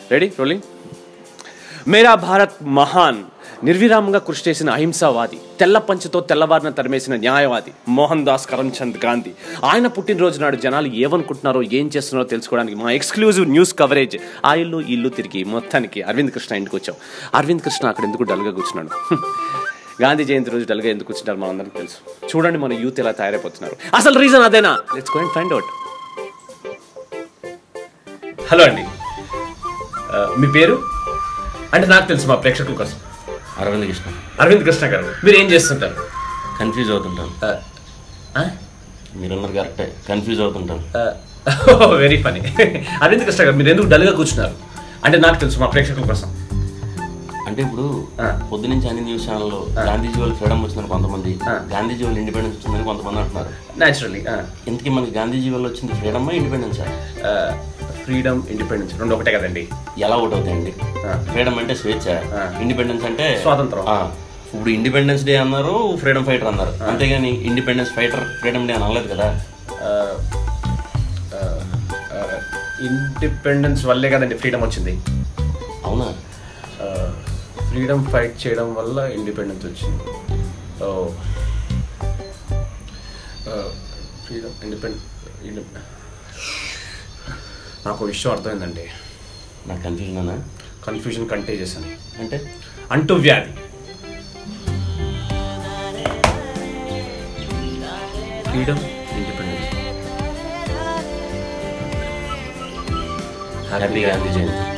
Ready rolling. మేరా భారత్ మహాన్, నిర్విరామంగా కృషి చేసిన అహింసావాది, తెల్ల పంచతో తెల్లవారిన తరిమేసిన న్యాయవాది మోహన్ దాస్ కరమ్చంద్ గాంధీ. ఆయన పుట్టినరోజు నాడు జనాలు ఏమనుకుంటున్నారో ఏం చేస్తున్నారో తెలుసుకోవడానికి మా ఎక్స్క్లూజివ్ న్యూస్ కవరేజ్ ఆ ఇల్లు తిరిగి మొత్తానికి అరవింద్ కృష్ణ ఇంటికి వచ్చాం. అరవింద్ కృష్ణ అక్కడ ఎందుకు డల్గా కూర్చున్నాడు? గాంధీ జయంతి రోజు డల్గా ఎందుకు కూర్చుంటారు మనందరికీ తెలుసు. చూడండి మన యూత్ ఎలా తయారైపోతున్నారు. అసలు రీజన్ అదేనా? Let's go and find out. Hello అండి, మీ పేరు? అంటే నాకు తెలుసు, మా ప్రేక్షకుల కోసం. అరవింద్ కృష్ణ గారు, మీరు ఏం చేస్తుంటారు? కన్ఫ్యూజ్ అవుతుంటాను. మీరన్నారు కరెక్టే, కన్ఫ్యూజ్ అవుతుంటాను. Very funny. అరవింద్ కృష్ణ గారు, మీరు ఎందుకు డల్గా కూర్చున్నారు? అంటే నాకు తెలుసు, మా ప్రేక్షకుల కోసం. అంటే ఇప్పుడు పొద్దునుంచి అన్ని న్యూస్ ఛానల్లో గాంధీజీ వాళ్ళు ఫ్రీడమ్ వచ్చిందని కొంతమంది, గాంధీజీ వాళ్ళు ఇండిపెండెన్స్ వచ్చిందని కొంతమంది అంటున్నారు. న్యాచురల్లీ ఇంతకీ మనకి గాంధీజీ వాళ్ళు వచ్చింది ఫ్రీడమా ఇండిపెండెన్సా? ఫ్రీడమ్, ఇండిపెండెన్స్ రెండు ఒకటే కదండి. ఎలా ఒకటి అవుతాయండి? ఫ్రీడమ్ అంటే స్వేచ్ఛ, ఇండిపెండెన్స్ అంటే స్వాతంత్రం. ఇప్పుడు ఇండిపెండెన్స్ డే అన్నారు, ఫ్రీడమ్ ఫైటర్ అన్నారు, అంతేగాని ఇండిపెండెన్స్ ఫైటర్ ఫ్రీడమ్ డే అని అనలేదు కదా. ఇండిపెండెన్స్ వల్లే కదండి ఫ్రీడమ్ వచ్చింది. అవునా? ఫ్రీడమ్ ఫైట్ చేయడం వల్ల ఇండిపెండెన్స్ వచ్చింది. Freedom, independence. నాకు విషయం అర్థమైందండి. నాకు కన్ఫ్యూజన్ అన్నా? కన్ఫ్యూజన్ కంటేజియస్ అని. అంటే అంటూ వ్యాధి. Freedom, independence. హ్యాపీ గాంధీ జయంతి.